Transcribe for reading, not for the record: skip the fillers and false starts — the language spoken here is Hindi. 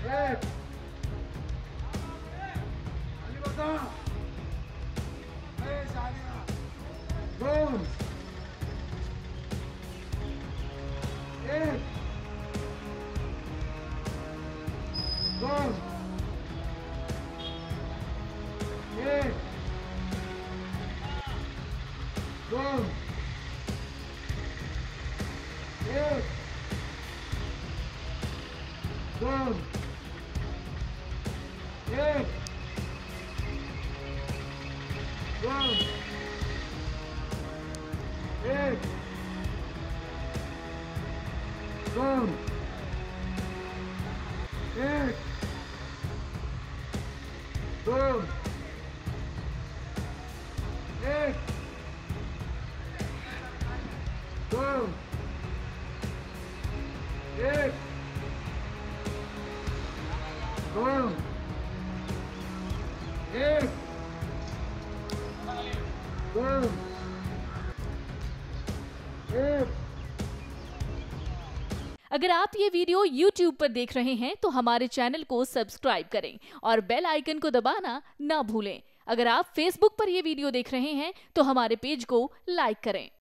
एक, खाली बसा, दोन, एक, दोन, एक, दोन, एक, दोन, एक, दोन, एक, दोन, एक, दोन, एक, दोन, एक, दोन, एक, दोन, एक। अगर आप ये वीडियो YouTube पर देख रहे हैं तो हमारे चैनल को सब्सक्राइब करें और बेल आइकन को दबाना ना भूलें। अगर आप Facebook पर ये वीडियो देख रहे हैं तो हमारे पेज को लाइक करें।